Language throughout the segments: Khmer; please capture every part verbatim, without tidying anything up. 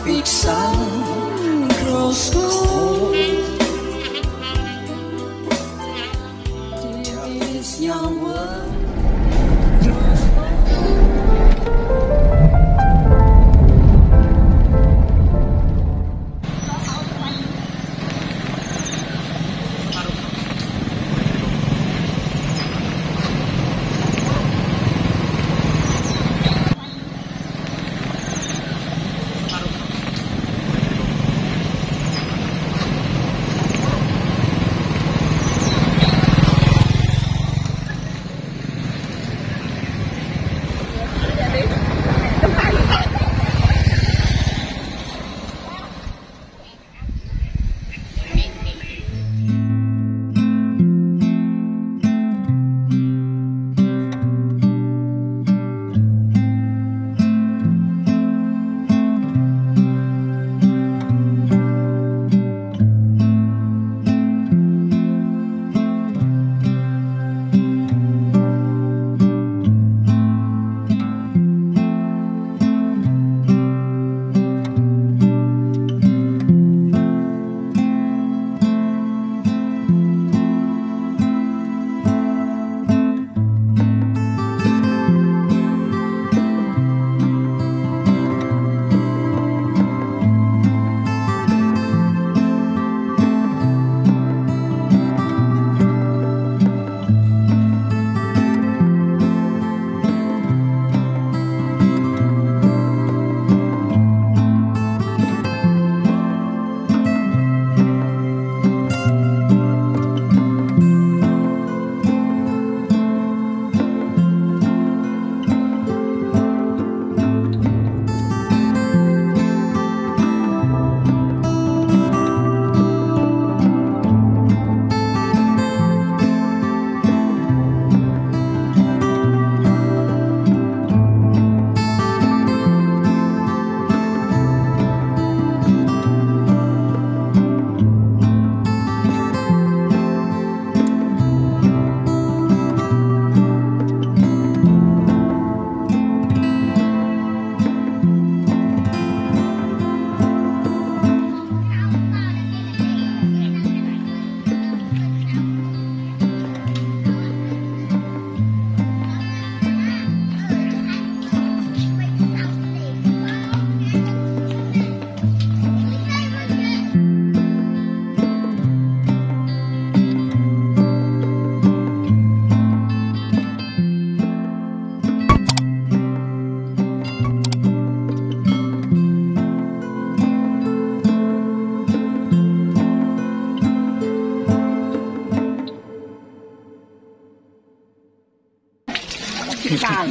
Cài.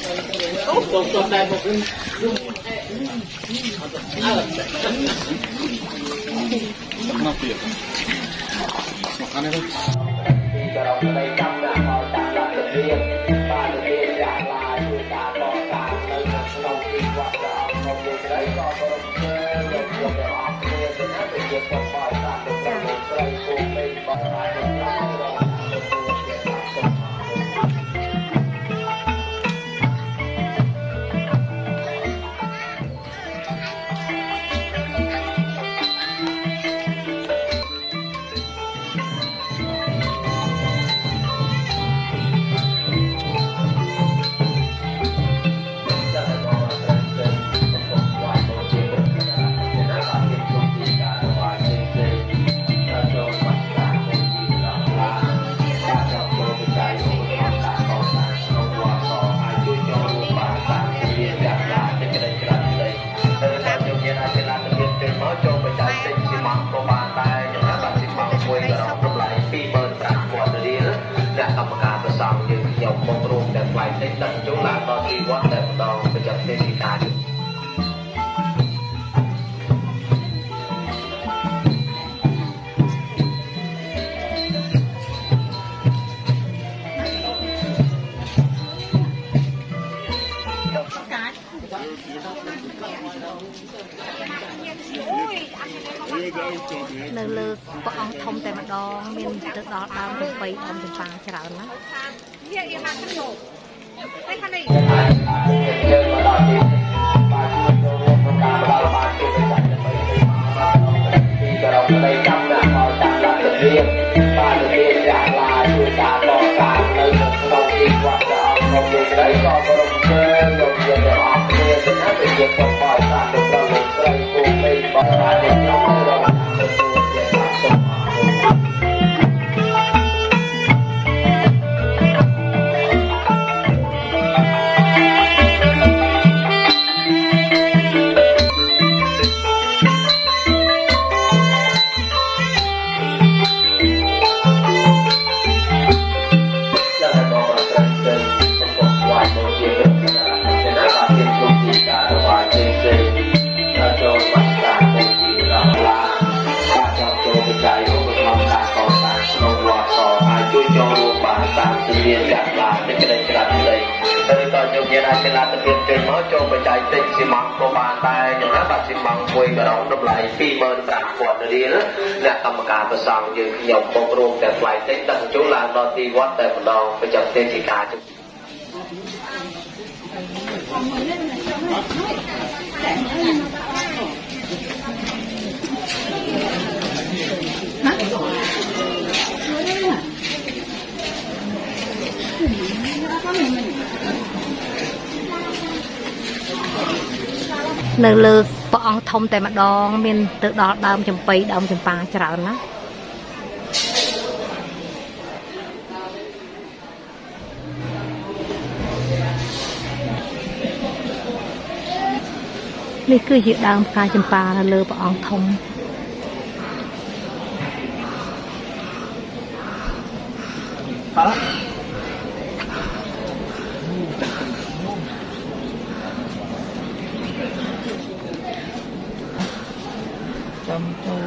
Nơi lơ có ông thông tại mặt đó miền đất đó đào được bay ông từ phàng chả lắm á. ជាព្រឹត្តិការណ៍ដែលបានមានក្នុងទីការរបស់ជាផ្សេងចូលបាត់ការគោលពីដល់ឡាការចោទចូលបច្ច័យឧបត្ថម្ភការកសាងក្នុងវត្តក៏អាចជួយចូលរួមបានតាមជំនាញកាត់ឡាទឹកក្តីក្រាត់ក្តីហើយក៏យកញាតិអាចចំណាត់ទៅទៀតទៅមកចូលបច្ច័យតិចស៊ីម៉ង់ក៏បានដែរយ៉ាងណាបាទស៊ីម៉ង់មួយក៏ដល់តម្លៃ ពីរម៉ឺនប្រាំពាន់រៀលអ្នកកម្មការប្រសង់យើងខ្ញុំបូករួមតែថ្លៃតិចដាក់ចូលឡើងដល់ទីវត្តតែម្ដងប្រចាំទេជាការជំនៅលើព្រះអង្គធំតែម្ដងមានទៅដល់ដើមចំបៃដើមចម្ប៉ាច្រើនណានេះគឺជាដើមផ្កាចម្ប៉ានៅលើព្រះអង្គធំបាទចាំចូល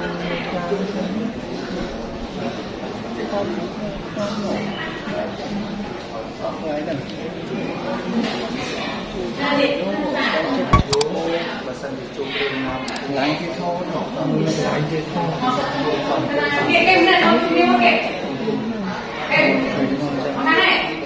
បើសិនជាជួបរឿងមកថ្ងៃគេថតមកថ្ងៃគេថតគេគេមិនអត់គ្នាមកគេគេមកណា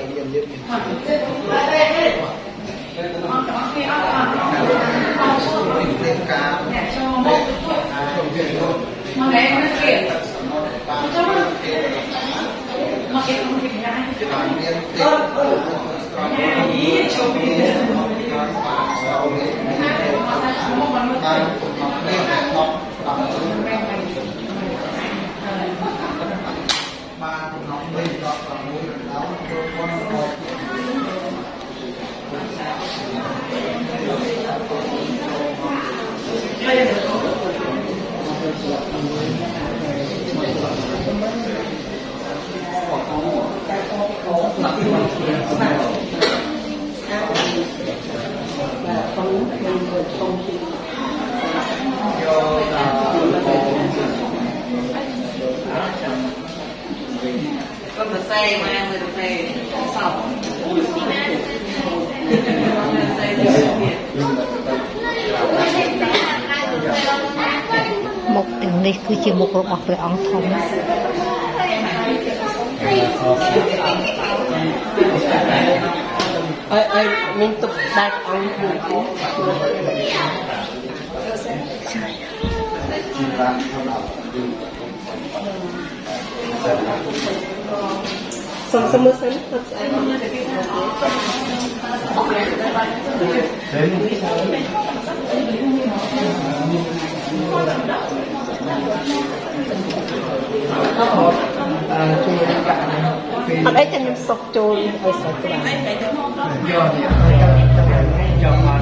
មុខទាំងនេះគឺជាមុខរបស់ព្រះអង្គធំអើអើមានទុកដាច់អង្គមួយទៀតសុំសុំមើលសិនអត់ស្អីអត់អីតែខ្ញុំសុកចូលឲ្យស្រេចច្រើនយកនេះយកមក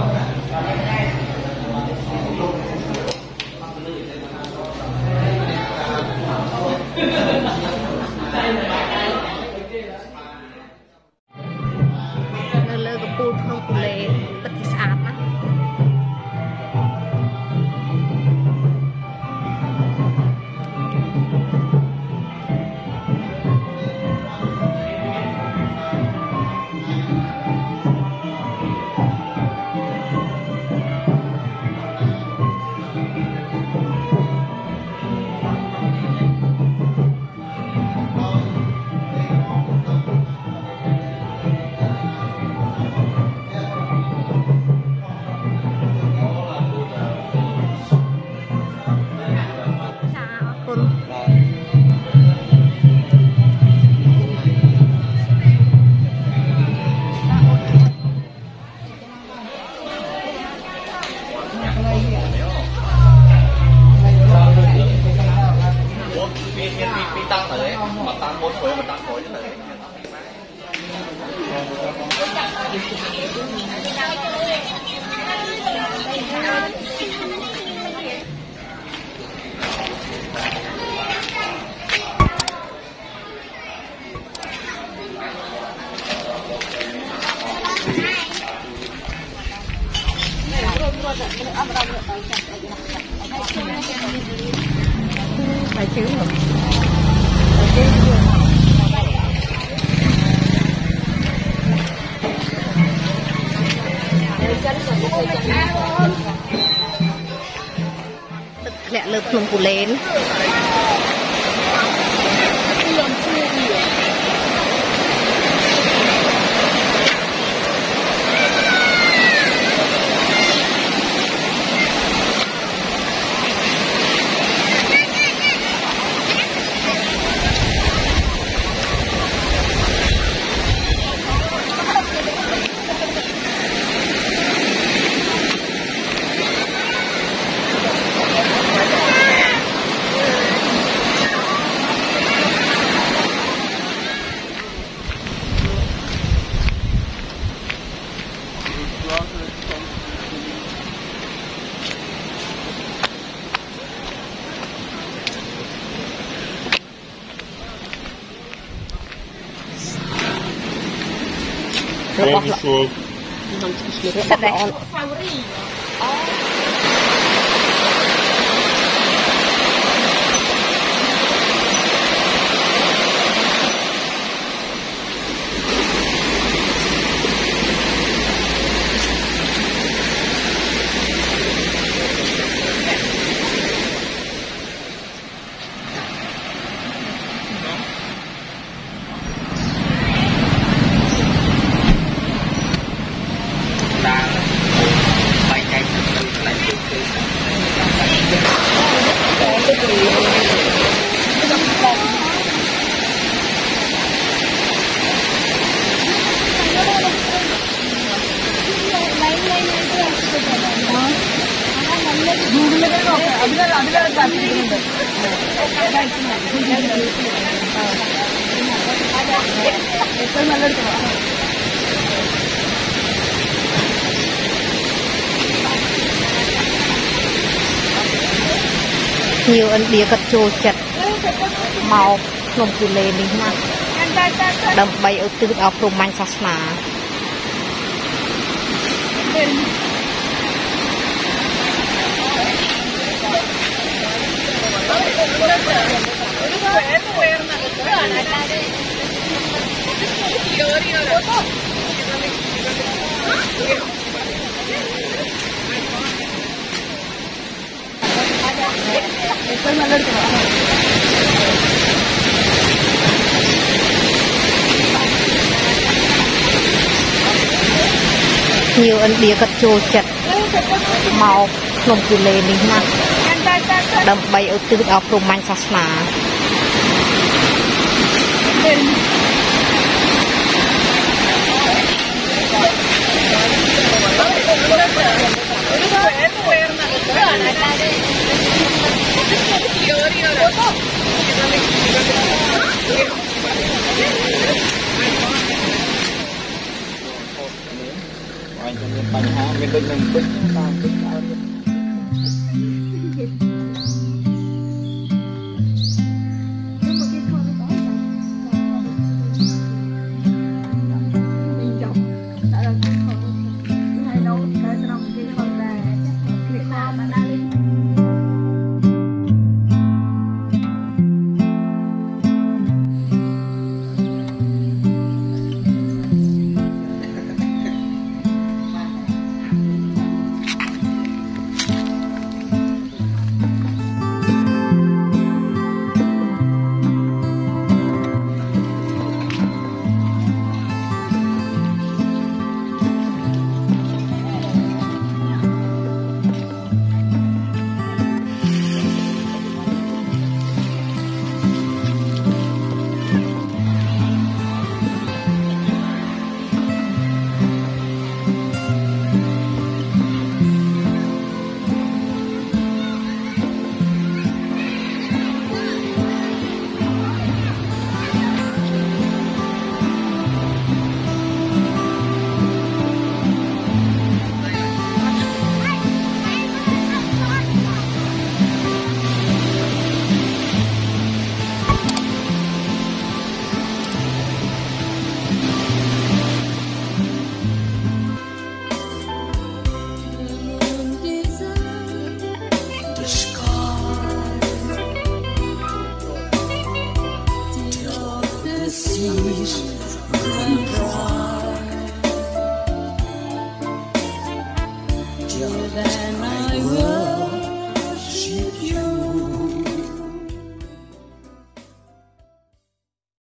នៅលើកំពូលភ្នំគូលែនទឹកស្អាតណាស់ Phải chứ rồi. Lẹ lợp Phnom Kulen. All this was nhiều anh bia cất trôi chặt màu Phnom Kulen đi nha đầm bay ở từ ở Phnom Kulen Kulen nhiều anh bia cất trôi chặt màu Phnom Kulen đi nha đầm bay ở từ ở Phnom Kulen Kulen បញ្ហាមានដូចនឹងពេញតាមពេញអត់ than I was.